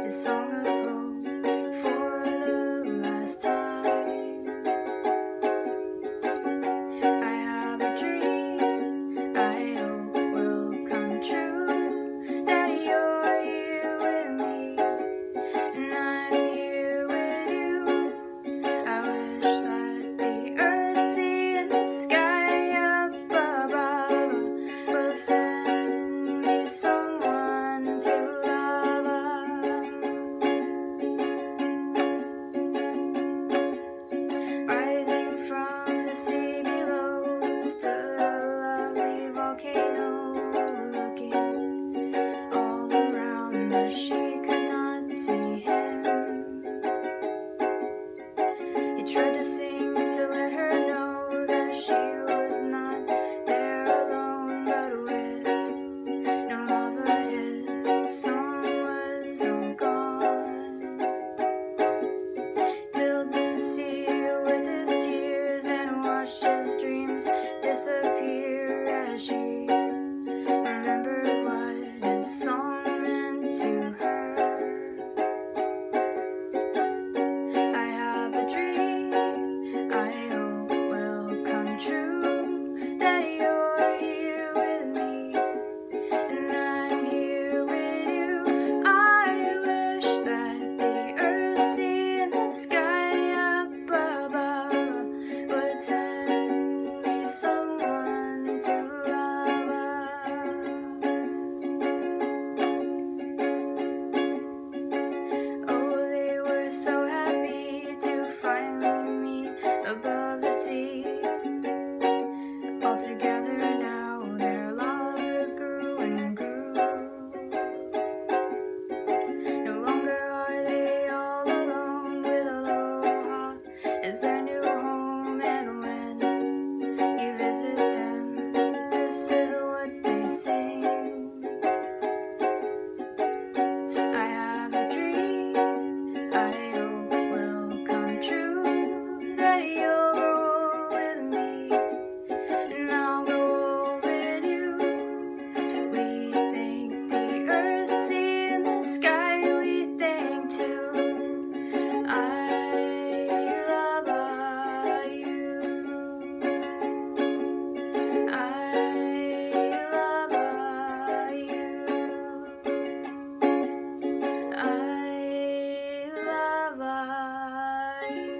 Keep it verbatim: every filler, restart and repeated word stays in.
this song of hope for the last time. I have a dream I hope will come true, that you're here with me and I'm here with you. I wish that the earth, sea, and the sky up above will send me someone to love. Rising from the sea below stood a lovely volcano, looking all around but she could not see him. He tried to sing to let her know that she was not there alone, but with no lover his song was all gone. Filled the sea with his tears and watched his dreams disappear as she remembered what his song meant to her. I have a dream I hope will come true, that you're here with me and I'm here with you. I wish that the earth, sea, and the sky up above would send me someone to love. Oh, they were so happy to finally meet above the sea. All together now their love grew and grew. No longer are they all alone, with aloha as their new home. And when you visit them, this is what they sing. I have a dream I hope will come true, that you'll grow with me and I'll grow with you. We thank the earth, sea, and the sky, we thank too. I love you. I love you. I love you.